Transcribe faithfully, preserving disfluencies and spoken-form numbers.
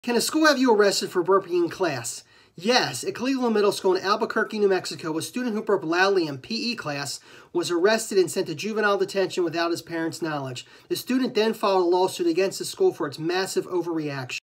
Can a school have you arrested for burping in class? Yes, at Cleveland Middle School in Albuquerque, New Mexico, a student who burped loudly in P E class was arrested and sent to juvenile detention without his parents' knowledge. The student then filed a lawsuit against the school for its massive overreaction.